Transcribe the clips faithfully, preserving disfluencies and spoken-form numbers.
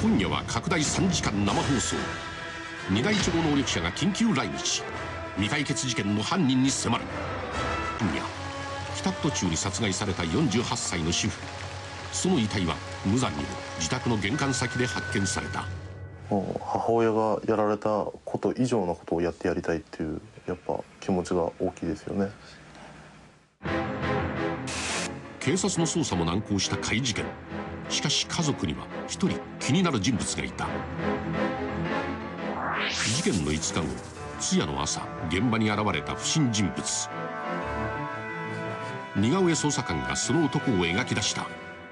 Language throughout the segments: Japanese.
今夜は拡大さんじかん生放送。二大超能力者が緊急来日。未解決事件の犯人に迫る。今夜帰宅途中に殺害されたよんじゅうはっさいの主婦。その遺体は無残にも自宅の玄関先で発見された。 もう母親がやられたこと以上のことをやってやりたいっていうやっぱ気持ちが大きいですよね。 警察の捜査も難航した怪事件。しかし家族には一人気になる人物がいた。事件のいつかご、通夜の朝、現場に現れた不審人物。似顔絵捜査官がその男を描き出した。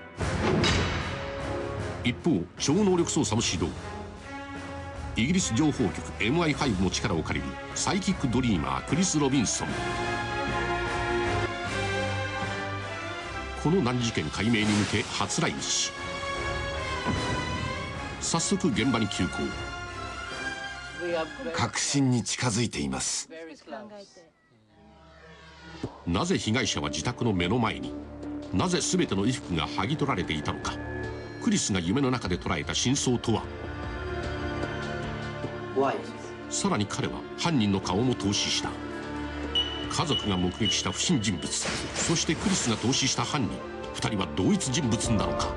一方、超能力捜査も始動。イギリス情報局 エムアイファイブ の力を借りるサイキックドリーマークリス・ロビンソン。この難事件解明に向け初来日。早速現場に急行。 確信に近づいています。 なぜ被害者は自宅の目の前に、なぜ全ての衣服が剥ぎ取られていたのか。クリスが夢の中で捉えた真相とは。さらに彼は犯人の顔も透視した。家族が目撃した不審人物、そしてクリスが透視した犯人、ふたりは同一人物なのか。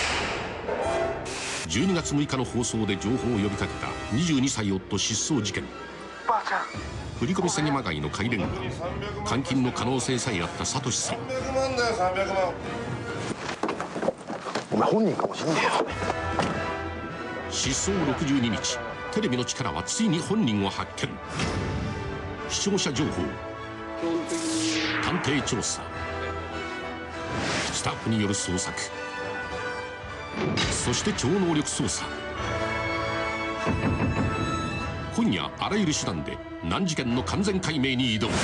じゅうにがつむいかの放送で情報を呼びかけたにじゅうにさい夫失踪事件。振り込み詐欺まがいの怪連が監禁の可能性さえあったサトシさん。 さんびゃくまんだよ、さんびゃくまん。お前本人かもしんねえよ。 失踪ろくじゅうににち、テレビの力はついに本人を発見。視聴者情報、探偵調査、スタッフによる捜索、そして超能力捜査。今夜あらゆる手段で難事件の完全解明に挑む。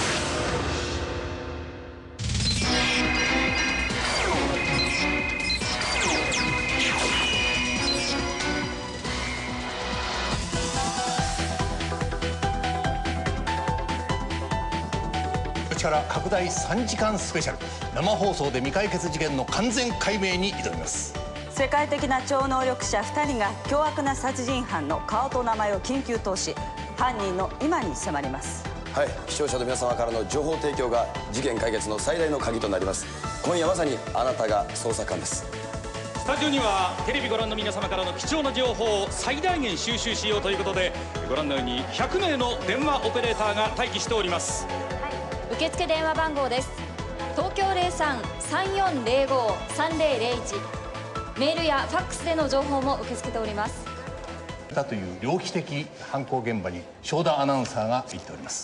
から拡大さんじかんスペシャル、生放送で未解決事件の完全解明に挑みます。 世界的な超能力者ふたりが凶悪な殺人犯の顔と名前を緊急通し、犯人の今に迫ります。 はい、視聴者の皆様からの情報提供が事件解決の最大の鍵となります。今夜まさにあなたが捜査官です。 スタジオにはテレビご覧の皆様からの貴重な情報を最大限収集しようということで、ご覧のようにひゃくめいの電話オペレーターが待機しております。 受付電話番号です。東京 ゼロさん さんよんゼロご さんゼロゼロいち。メールやファックスでの情報も受け付けております。 だという猟奇的犯行現場に正田アナウンサーが行っております。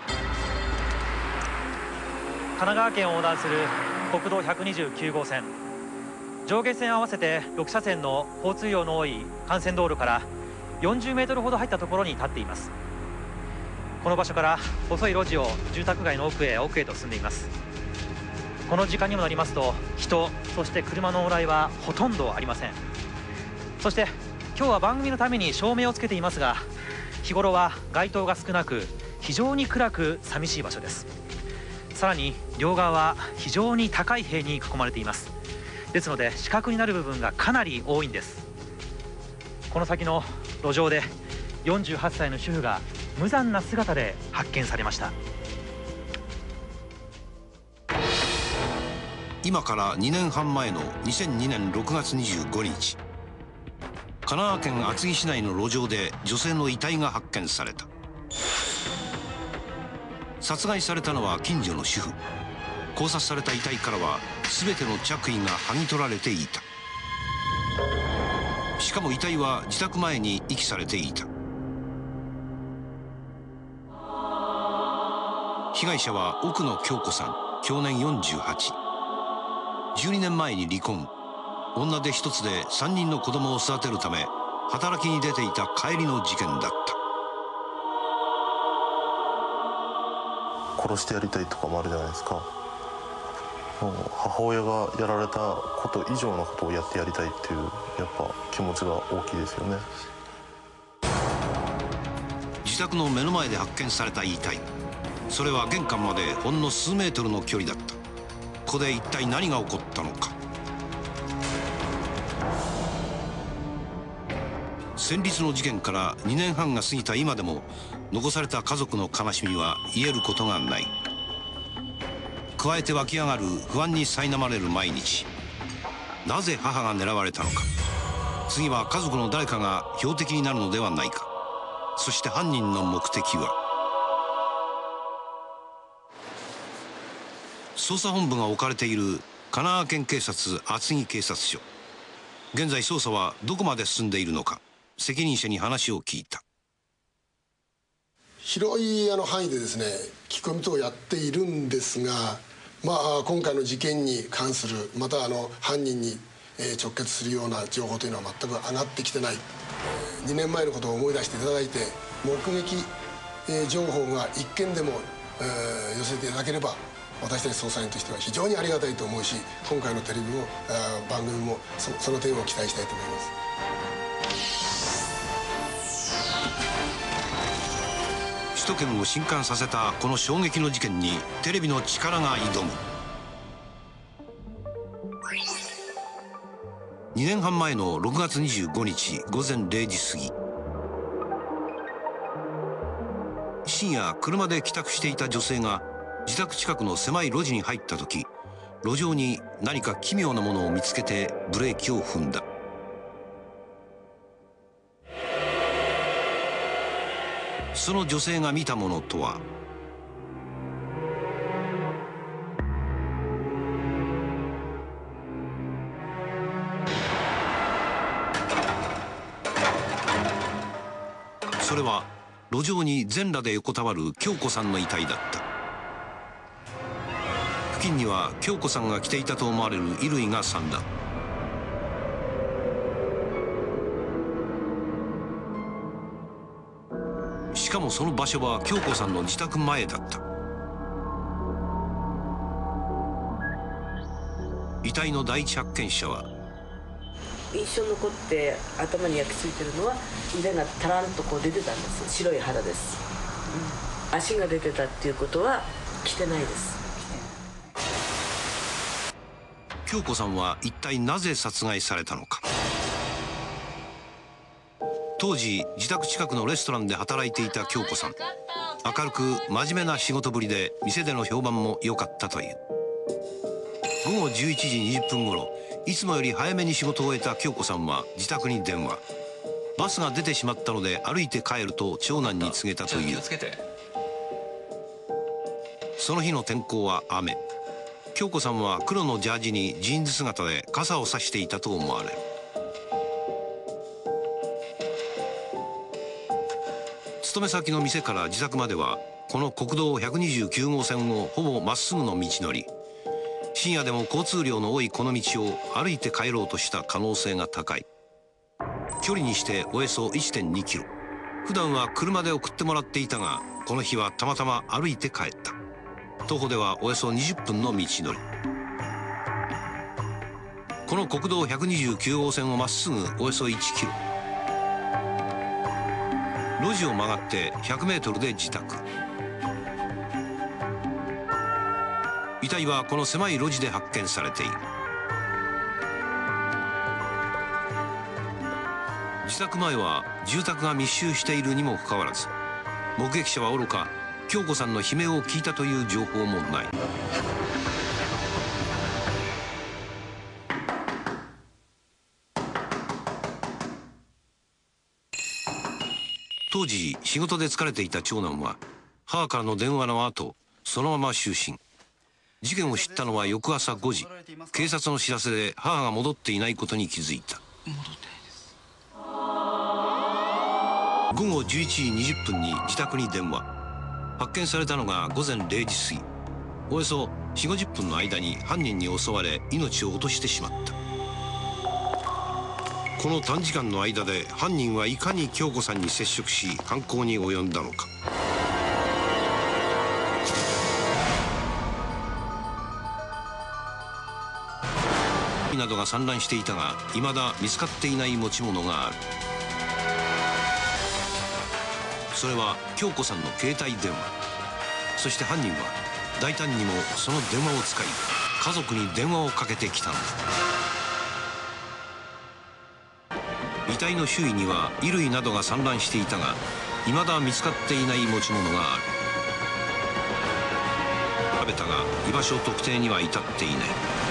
神奈川県を横断する国道ひゃくにじゅうきゅうごうせん、上下線合わせてろくしゃせんの交通量の多い幹線道路からよんじゅうメートルほど入ったところに立っています。この場所から細い路地を住宅街の奥へ奥へと進んでいます。この時間にもなりますと人、そして車の往来はほとんどありません。そして今日は番組のために照明をつけていますが、日頃は街灯が少なく非常に暗く寂しい場所です。さらに両側は非常に高い塀に囲まれています。ですので死角になる部分がかなり多いんです。この先の路上でよんじゅうはっさいの主婦が無残な姿で発見されました。 今からにねんはん前のにせんにねんろくがつにじゅうごにち、神奈川県厚木市内の路上で女性の遺体が発見された。殺害されたのは近所の主婦。絞殺された遺体からは全ての着衣が剥ぎ取られていた。しかも遺体は自宅前に遺棄されていた。被害者は奥野京子さん、享年よんじゅうはち。じゅうにねんまえに離婚。女手一つでさんにんの子供を育てるため働きに出ていた帰りの事件だった。 殺してやりたいとかもあるじゃないですか。もう母親がやられたこと以上のことをやってやりたいっていうやっぱ気持ちが大きいですよね。 自宅の目の前で発見された遺体。それは玄関までほんの数メートルの距離だった。ここで一体何が起こったのか。 戦慄の事件からにねんはんが過ぎた今でも残された家族の悲しみは癒えることがない。加えて湧き上がる不安に苛まれる毎日。なぜ母が狙われたのか。次は家族の誰かが標的になるのではないか。そして犯人の目的は。捜査本部が置かれている神奈川県警察厚木警察署。現在捜査はどこまで進んでいるのか。責任者に話を聞いた。 広いあの範囲でですね、聞き込み等をやっているんですが、まあ、今回の事件に関する、またあの犯人に直結するような情報というのは全く上がってきてない。にねんまえのことを思い出していただいて、目撃情報が一件でも寄せていただければ、私たち捜査員としては非常にありがたいと思うし、今回のテレビも番組も そ, その点を期待したいと思います。 首都圏を震撼させたこの衝撃の事件にテレビの力が挑む。にねんはん前のろくがつにじゅうごにちごぜんれいじ過ぎ、深夜車で帰宅していた女性が自宅近くの狭い路地に入った時、路上に何か奇妙なものを見つけてブレーキを踏んだ。その女性が見たものとは、それは路上に全裸で横たわる京子さんの遺体だった。付近には京子さんが着ていたと思われる衣類が散乱。しかもその場所は京子さんの自宅前だった。遺体の第一発見者は、 印象に残って頭に焼き付いてるのは腕がタランとこう出てたんです。白い肌です、うん、足が出てたっていうことは着てないです。 京子さんは一体なぜ殺害されたのか。当時自宅近くのレストランで働いていた京子さん、明るく真面目な仕事ぶりで店での評判も良かったという。ごごじゅういちじにじゅっぷん頃、いつもより早めに仕事を終えた京子さんは自宅に電話。バスが出てしまったので歩いて帰ると長男に告げたという。その日の天候は雨。京子さんは黒のジャージにジーンズ姿で傘を差していたと思われる。勤め先の店から自宅まではこの国道ひゃくにじゅうきゅうごうせんをほぼまっすぐの道のり。深夜でも交通量の多いこの道を歩いて帰ろうとした可能性が高い。距離にしておよそ いってんにキロ。普段は車で送ってもらっていたが、この日はたまたま歩いて帰った。徒歩ではおよそにじゅっぷんの道のり。この国道ひゃくにじゅうきゅうごうせんをまっすぐおよそいちキロ。路地を曲がってひゃくメートルで自宅。遺体はこの狭い路地で発見されている。自宅前は住宅が密集しているにもかかわらず、目撃者はおろか京子さんの悲鳴を聞いたという情報もない。当時仕事で疲れていた長男は母からの電話の後そのまま就寝。事件を知ったのは翌朝ごじ、警察の知らせで母が戻っていないことに気づいた。ごごじゅういちじにじゅっぷんに自宅に電話。発見されたのがごぜんれいじ過ぎ。およそよんじゅうごじゅっぷんの間に犯人に襲われ命を落としてしまった。この短時間の間で犯人はいかに京子さんに接触し犯行に及んだのか。などが散乱していたが、未だ見つかっていない持ち物がある。それは京子さんの携帯電話。そして犯人は大胆にもその電話を使い家族に電話をかけてきたのだ。 遺体の周囲には衣類などが散乱していたが、未だ見つかっていない持ち物がある。調べたが居場所特定には至っていない。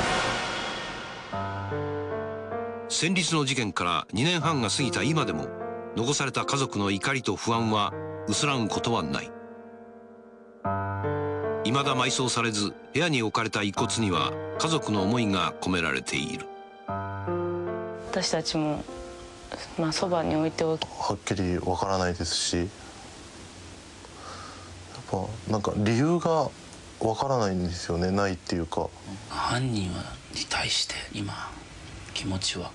戦慄の事件からにねんはんが過ぎた今でも、残された家族の怒りと不安は薄らぐことはない。未だ埋葬されず部屋に置かれた遺骨には家族の思いが込められている。 私たちもまあそばに置いておく。 はっきりわからないですし、やっぱなんか理由がわからないんですよね。ないっていうか。 犯人はに対して今気持ちは。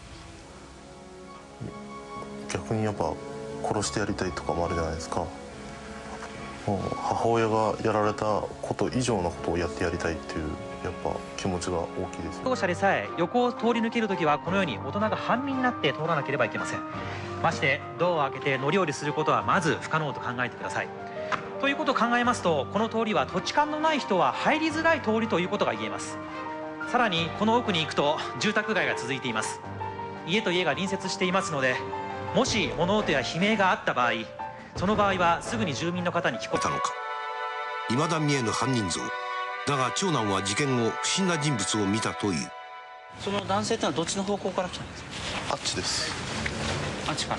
逆にやっぱ殺してやりたいとかもあるじゃないですか。もう母親がやられたこと以上のことをやってやりたいっていうやっぱ気持ちが大きいですよ。 当社でさえ横を通り抜けるときはこのように大人が半身になって通らなければいけません。ましてドアを開けて乗り降りすることはまず不可能と考えてください。ということを考えますと、この通りは土地勘のない人は入りづらい通りということが言えます。さらにこの奥に行くと住宅街が続いています。家と家が隣接していますので、もし物音や悲鳴があった場合、その場合はすぐに住民の方に聞こえたのか。 未だ見えぬ犯人像だが、長男は事件後不審な人物を見たという。 その男性ってのはどっちの方向から来たんですか？ あっちです。 あっちから。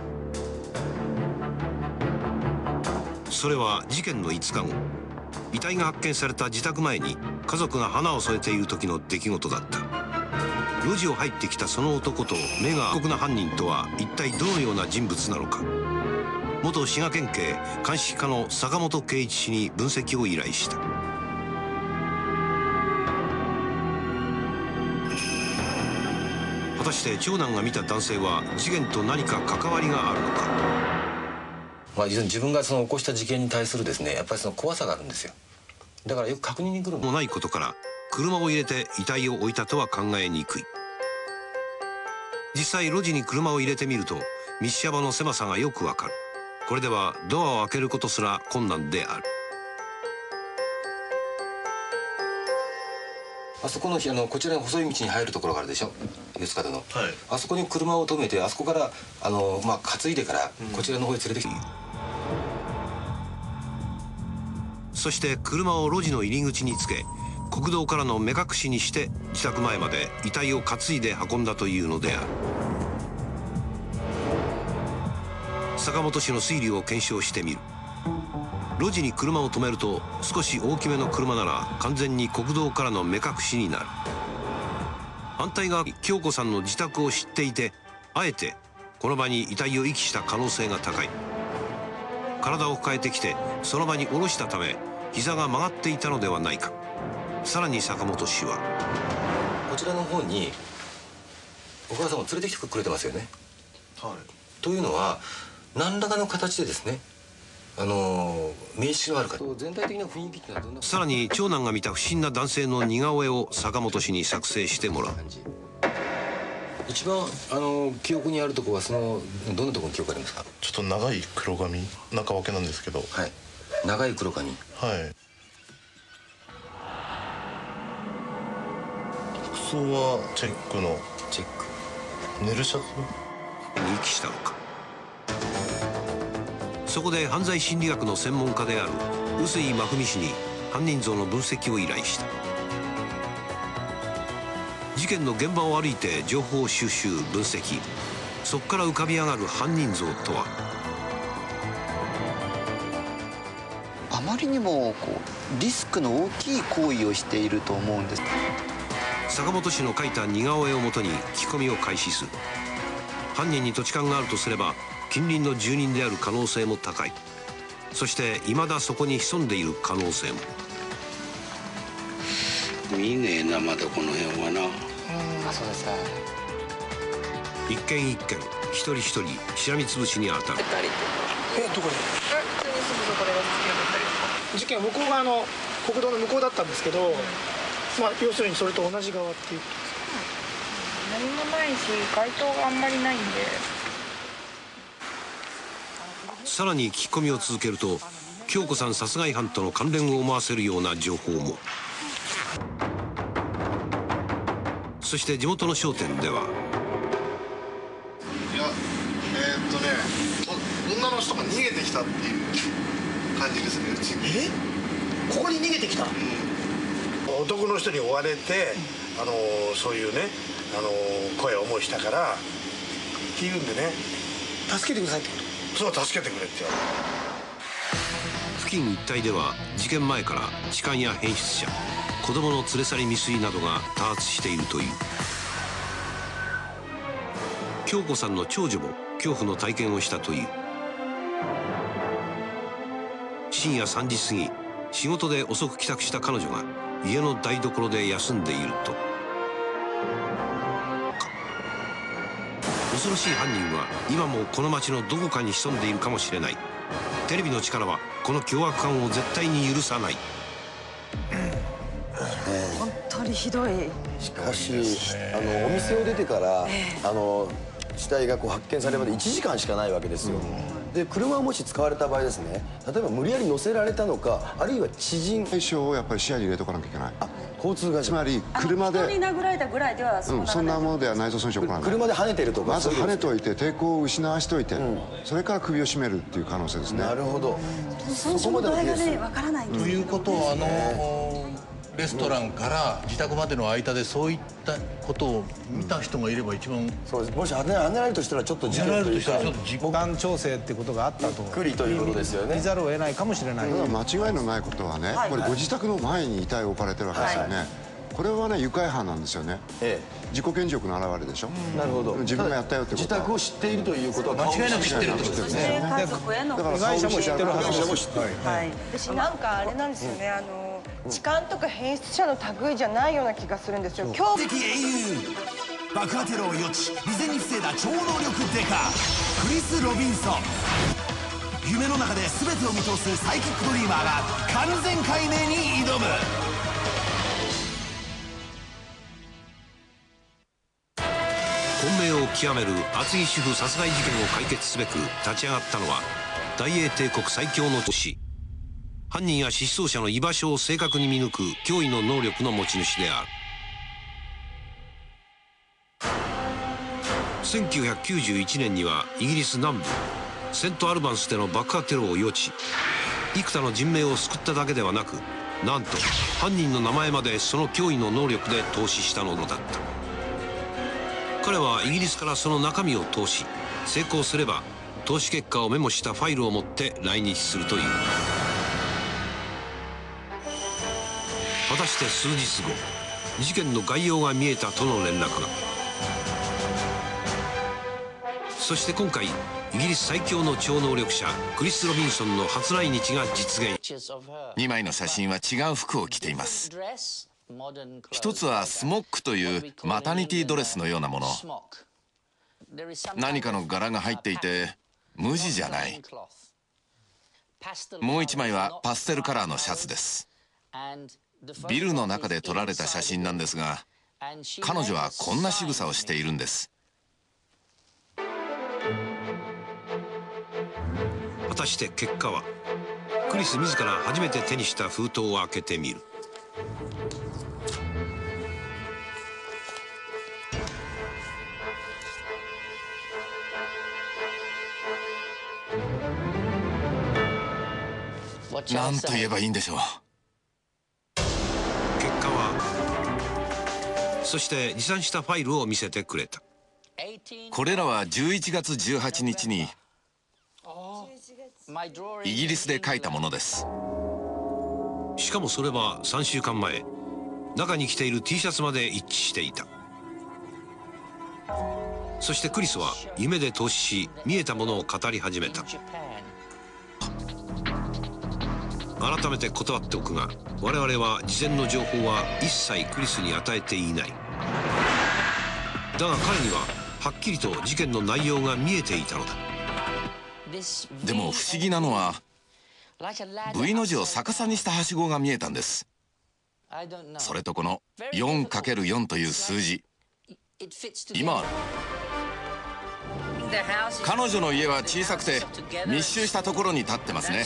それは事件のいつかご、遺体が発見された自宅前に家族が花を添えている時の出来事だった。路地を入ってきたその男と目が過酷な犯人とは一体どのような人物なのか。元滋賀県警鑑識課の坂本圭一氏に分析を依頼した。果たして長男が見た男性は事件と何か関わりがあるのか。 まあ、自分がその起こした事件に対するですね、やっぱりその怖さがあるんですよ。だからよく確認に来るもないことから車を入れて遺体を置いたとは考えにくい。実際路地に車を入れてみると道幅の狭さがよくわかる。これではドアを開けることすら困難である。 あそこのあのこちらの細い道に入るところがあるでしょ、四つ角の、はい、あそこに車を止めて、あそこからあの、まあ、担いでからこちらの方へ連れてきて、うん、 そして車を路地の入り口につけ、国道からの目隠しにして自宅前まで遺体を担いで運んだというのである。坂本氏の推理を検証してみる。路地に車を止めると少し大きめの車なら完全に国道からの目隠しになる。反対側、京子さんの自宅を知っていてあえてこの場に遺体を遺棄した可能性が高い。体を抱えてきてその場に下ろしたため膝が曲がっていたのではないか。さらに坂本氏はこちらの方にお母さんを連れてきてくれてますよね、はい、というのは何らかの形でですね、あの名刺のある方、全体的な雰囲気ってのはどんな。 さらに長男が見た不審な男性の似顔絵を坂本氏に作成してもらう。 一番あの記憶にあるところはそのどんなところに記憶ありますか？ ちょっと長い黒髪、中分けなんですけど、 はい、長い黒髪、 はい。服装はチェックのチェック寝るシャツに遺棄したのか。そこで犯罪心理学の専門家である臼井真文氏に犯人像の分析を依頼した。事件の現場を歩いて情報収集分析、そこから浮かび上がる犯人像とは。 あまりにもこうリスクの大きい行為をしていると思うんです。 坂本氏の描いた似顔絵をもとに聞き込みを開始する。犯人に土地勘があるとすれば近隣の住人である可能性も高い。そして未だそこに潜んでいる可能性も。 見ねえな、まだこの辺はな。 あ、そうですか。 一軒一軒、一人一人しらみつぶしに当たる。 え、どこで？え、普通にすぐそこで事件は向こう側の国道の向こうだったんですけど、うん、まあ要するにそれと同じ側っていうことですか？ 何もないし街灯があんまりないんで。 さらに聞き込みを続けると京子さん殺害犯との関連を思わせるような情報も。そして地元の商店では。 いや、 げてきたっていう感じですね、うちに。 えここに逃げてきた、うん、男の人に追われて、あのそういうね、あの声を思いしたからっていうんでね、助けてくださいってこと。そう、助けてくれって言われた。 付近一帯では事件前から痴漢や変質者、子供の連れ去り未遂などが多発しているという。京子さんの長女も恐怖の体験をしたという。深夜さんじ過ぎ、仕事で遅く帰宅した彼女が家の台所で休んでいると、恐ろしい犯人は今もこの町のどこかに潜んでいるかもしれない。テレビの力はこの凶悪犯を絶対に許さない。 本当にひどい。 しかし、あのお店を出てから、あの死体がこう発見されるまでいちじかんしかないわけですよ。で、車をもし使われた場合ですね、例えば無理やり乗せられたのか、あるいは知人対象をやっぱり視野に入れとかなきゃいけない。 あ、交通がつまり車で人に殴られたぐらいではうん、そんなものでは内臓損傷を起こらない。 車で跳ねてるとか、 まず跳ねといて抵抗を失わしておいて、うん、それから首を絞めるっていう可能性ですね。 なるほど。 損傷の度合いがね、わからないんです。 ということは、あのレストランから自宅までの間でそういったことを見た人がいれば一番、 そうです。もし跳ねられるとしたらちょっと事件というか、 時間調整ってことがあったとゆっくりということですよね。 見ざるを得ないかもしれない。 ただ間違いのないことはね、 はい、 これご自宅の前に遺体を置かれてるわけですよね。はい、これはね、愉快犯なんですよね。ええ、自己顕示欲の表れでしょ。 なるほど。 自分がやったよってこと。 自宅を知っているということは間違いなく知ってるってことですね。 家族への被害者も知ってるはずです。 はい。私なんかあれなんですよね。あの痴漢とか変質者の類じゃないような気がするんですよ。 強敵英雄、爆破テロを予知、未然に防いだ超能力デカクリス・ロビンソン。夢の中で全てを見通すサイキックドリーマーが完全解明に挑む。 混迷を極める厚木主婦殺害事件を解決すべく立ち上がったのは大英帝国最強の都市。犯人や失踪者の居場所を正確に見抜く驚異の能力の持ち主である。せんきゅうひゃくきゅうじゅういちねんにはイギリス南部セントアルバンスでの爆破テロを予知、幾多の人命を救っただけではなく、なんと犯人の名前までその驚異の能力で投資したのだった。彼はイギリスからその中身を投資、成功すれば投資結果をメモしたファイルを持って来日するという。果たして数日後、事件の概要が見えたとの連絡が。そして今回、イギリス最強の超能力者クリス・ロビンソンの初来日が実現。 にまいの写真は違う服を着ています。一つはスモックというマタニティドレスのようなもの。何かの柄が入っていて無地じゃない。もう一枚はパステルカラーのシャツです。ビルの中で撮られた写真なんですが、彼女はこんな仕草をしているんです。 果たして結果は。クリス自ら初めて手にした封筒を開けてみる。 何と言えばいいんでしょう。 結果は。そして持参したファイルを見せてくれた。 これらはじゅういちがつじゅうはちにちにイギリスで書いたものです。 しかもそれはさんしゅうかんまえ、中に着ている T シャツまで一致していた。そしてクリスは夢で投資し、見えたものを語り始めた。改めて断っておくが、我々は事前の情報は一切クリスに与えていない。だが彼にははっきりと事件の内容が見えていたのだ。 でも不思議なのは V の字を逆さにしたはしごが見えたんです。それとこの よんかけるよん という数字、今彼女の家は小さくて密集したところに立ってますね。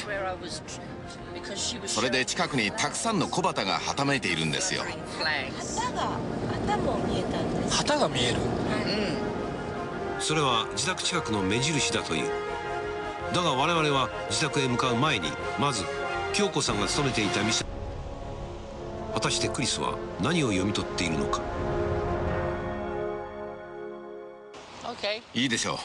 それで近くにたくさんの小旗がはためいているんですよ。 旗が旗も見えたんです。 旗が見える、 うん、それは自宅近くの目印だという。 だが我々は自宅へ向かう前にまず京子さんが勤めていた店。果たしてクリスは何を読み取っているのか。 いいでしょ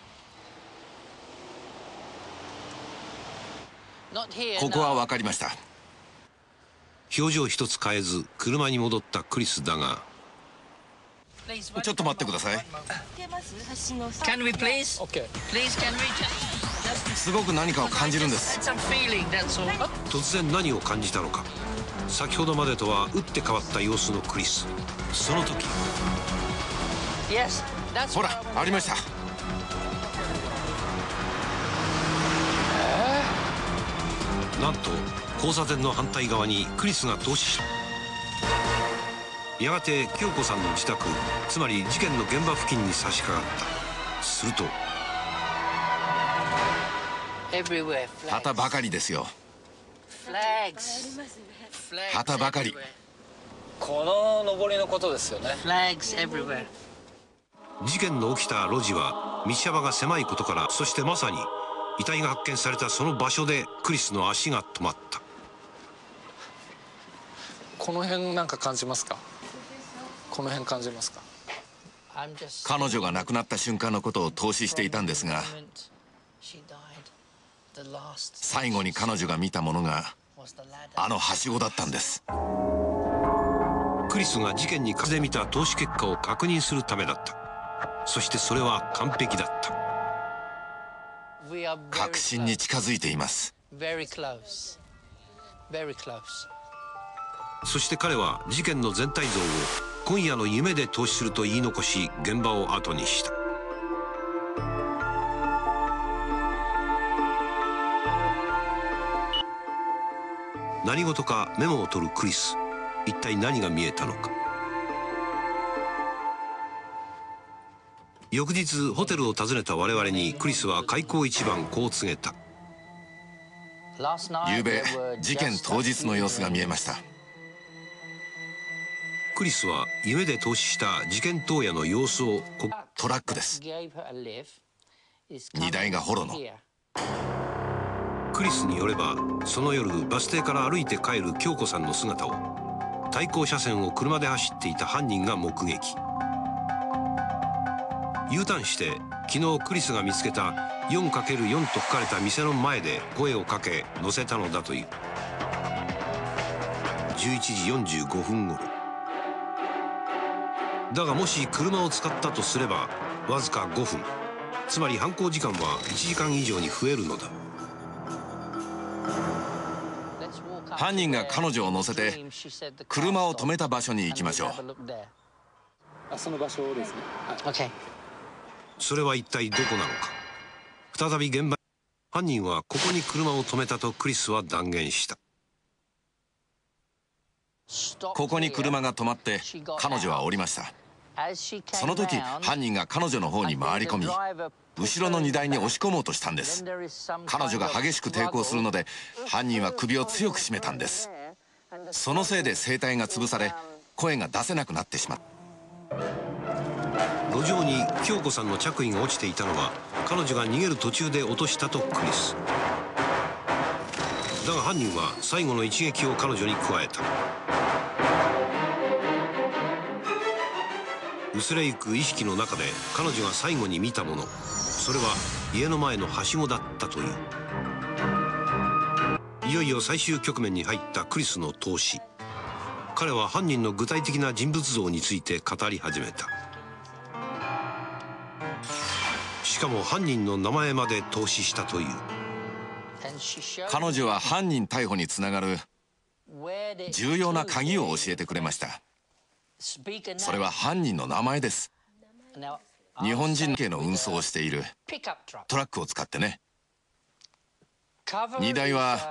う。ここは分かりました。 表情一つ変えず車に戻ったクリスだが、 ちょっと待ってください。 Can we please? Okay. Please, can we just? すごく何かを感じるんです。 It's a feeling, that's all. 突然何を感じたのか。先ほどまでとは打って変わった様子のクリス。その時、 Yes, that's ほら、ありました。 なんと交差点の反対側にクリスが投資した。やがて京子さんの自宅、つまり事件の現場付近に差し掛かった。すると旗ばかりですよ。旗ばかり。 この上りのことですよね。 事件の起きた路地は道幅が狭いことから、そしてまさに遺体が発見されたその場所でクリスの足が止まった。 この辺なんか感じますか？この辺感じますか？ 彼女が亡くなった瞬間のことを透視していたんですが、最後に彼女が見たものがあのはしごだったんです。 クリスが事件に風で見た透視結果を確認するためだった。そしてそれは完璧だった。 確信に近づいています。 そして彼は事件の全体像を今夜の夢で透視すると言い残し、現場を後にした。何事かメモを取るクリス。一体何が見えたのか。翌日ホテルを訪ねた我々にクリスは開口一番こう告げた。 ゆうべ事件当日の様子が見えました。 クリスは夢で透視した事件当夜の様子をトラックです。荷台がホロの。 クリスによればその夜バス停から歩いて帰る京子さんの姿を対向車線を車で走っていた犯人が目撃。U ターンして昨日クリスが見つけた よんかけるよん と書かれた店の前で声をかけ乗せたのだという。じゅういちじよんじゅうごふんごろだが、もし車を使ったとすればわずかごふん、つまり犯行時間はいちじかん以上に増えるのだ。 犯人が彼女を乗せて車を止めた場所に行きましょう。 あ、その場所ですね。 Okay. それは一体どこなのか。再び現場。犯人はここに車を止めたとクリスは断言した。 ここに車が止まって彼女は降りました。その時犯人が彼女の方に回り込み、後ろの荷台に押し込もうとしたんです。彼女が激しく抵抗するので犯人は首を強く絞めたんです。そのせいで声帯が潰され声が出せなくなってしまった。 路上に京子さんの着衣が落ちていたのは彼女が逃げる途中で落としたとクリス。だが犯人は最後の一撃を彼女に加えた。薄れゆく意識の中で彼女が最後に見たもの、それは家の前のはしごだったという。いよいよ最終局面に入ったクリスの透視。彼は犯人の具体的な人物像について語り始めた。しかも犯人の名前まで透視したという。 彼女は犯人逮捕につながる重要な鍵を教えてくれました。それは犯人の名前です。日本人系の運送をしているトラックを使ってね。荷台は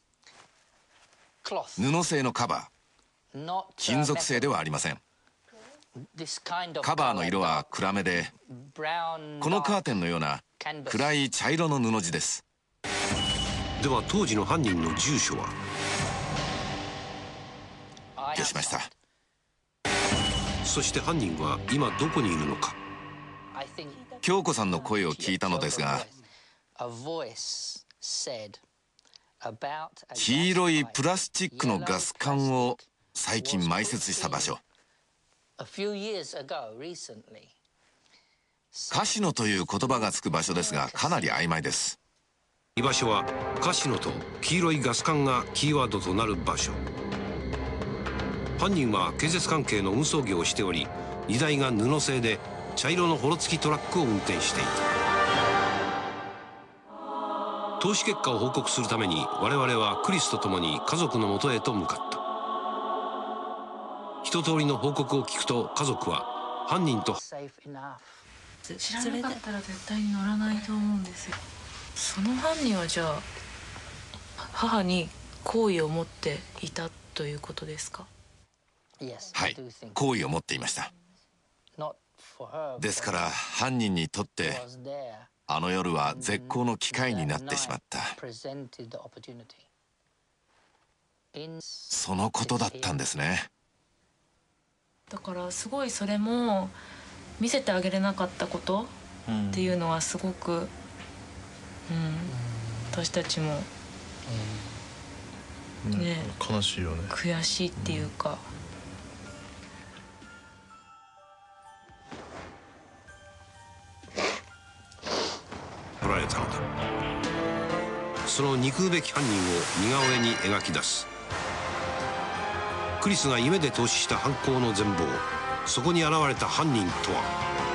布製のカバー、金属製ではありません。カバーの色は暗めで、このカーテンのような暗い茶色の布地です。 では当時の犯人の住所は？ よしました。 そして犯人は今どこにいるのか。 京子さんの声を聞いたのですが、 黄色いプラスチックのガス管を最近埋設した場所、カシノという言葉がつく場所ですが、かなり曖昧です。 居場所はカシノと黄色いガス管がキーワードとなる場所。犯人は建設関係の運送業をしており、荷台が布製で茶色のホロ付きトラックを運転していた。投資結果を報告するために我々はクリスと共に家族の元へと向かった。一通りの報告を聞くと、家族は犯人と知らなかったら絶対に乗らないと思うんですよ。その犯人はじゃあ母に好意を持っていたということですか？ はい、好意を持っていました。ですから犯人にとってあの夜は絶好の機会になってしまった、そのことだったんですね。 だからすごいそれも見せてあげれなかったことっていうのはすごく、うん、私たちも、ね、 悲しいよね。 悔しいっていうか、 取られたのだ。その憎うべき犯人を似顔絵に描き出す。クリスが夢で投資した犯行の全貌、そこに現れた犯人とは。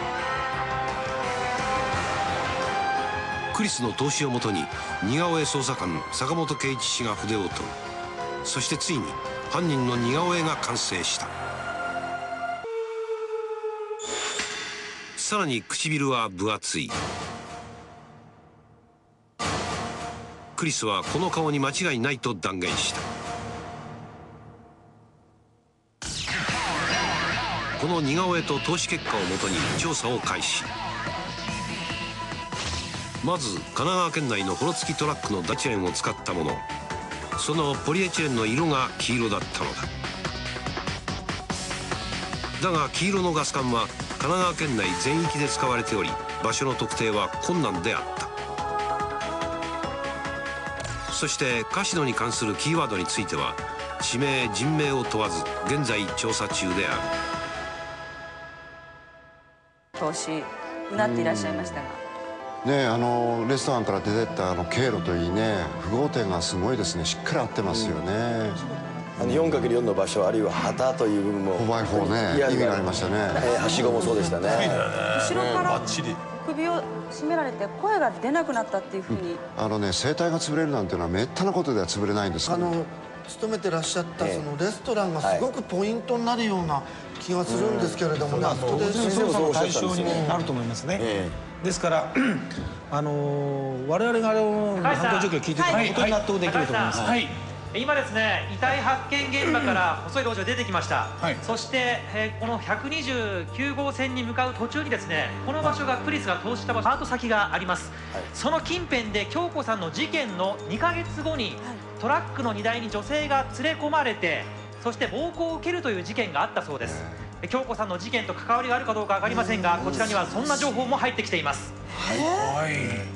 クリスの投資をもとに似顔絵捜査官坂本圭一氏が筆を取る。そしてついに犯人の似顔絵が完成した。さらに唇は分厚い。クリスはこの顔に間違いないと断言した。この似顔絵と投資結果をもとに調査を開始。まず神奈川県内のホロ付きトラックのダチェーンを使ったもの、そのポリエチレンの色が黄色だったのだ。だが黄色のガス管は神奈川県内全域で使われており、場所の特定は困難であった。そしてカシノに関するキーワードについては地名人名を問わず現在調査中である。 投資うなっていらっしゃいましたが、 ね、あのレストランから出てったあの経路といいね、符号点がすごいですね、しっかり合ってますよね。 あの よんかけるよん の場所、あるいは旗という部分も フォーバイフォー ね、意味がありましたね。えー、はしごもそうでしたね。 後ろから首を絞められて声が出なくなったっていうふうに、 あのね、声帯が潰れるなんていうのはめったなことでは潰れないんですけど、 あの勤めてらっしゃったそのレストランがすごくポイントになるような気がするんですけれどもね、 当然捜査の対象になると思いますね。ですからあの我々があの犯行状況を聞いてて本当に納得できると思います。 今ですね、遺体発見現場から細い路地を出てきました、はい、そして、えー、このひゃくにじゅうきゅう号線に向かう途中にですね、この場所がクリスが投資した場所、パート先があります、はい、その近辺で京子さんの事件のにかげつごに、はい、トラックの荷台に女性が連れ込まれて、そして暴行を受けるという事件があったそうです。京子さんの事件と関わりがあるかどうか分かりませんが、こちらにはそんな情報も入ってきています。 はい、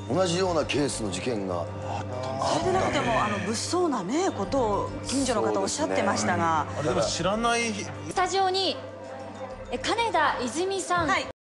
同じようなケースの事件がそれでなくてもあの物騒なねことを近所の方おっしゃってましたが、 あれでも知らない。 スタジオに金田泉さん、はい、